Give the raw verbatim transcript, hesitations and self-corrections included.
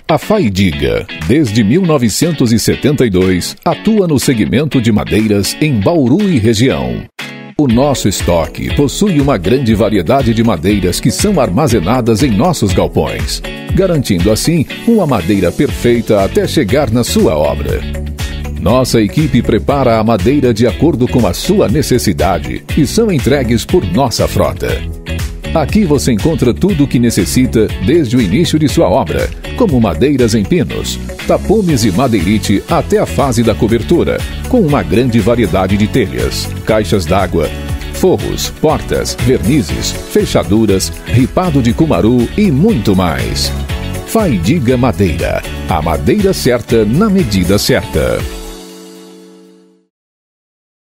A Faidiga, desde mil novecentos e setenta e dois, atua no segmento de madeiras em Bauru e região. O nosso estoque possui uma grande variedade de madeiras que são armazenadas em nossos galpões, garantindo assim uma madeira perfeita até chegar na sua obra. Nossa equipe prepara a madeira de acordo com a sua necessidade e são entregues por nossa frota. Aqui você encontra tudo o que necessita desde o início de sua obra, como madeiras em pinos, tapumes e madeirite até a fase da cobertura, com uma grande variedade de telhas, caixas d'água, forros, portas, vernizes, fechaduras, ripado de cumaru e muito mais. Faidiga Madeira, a madeira certa na medida certa.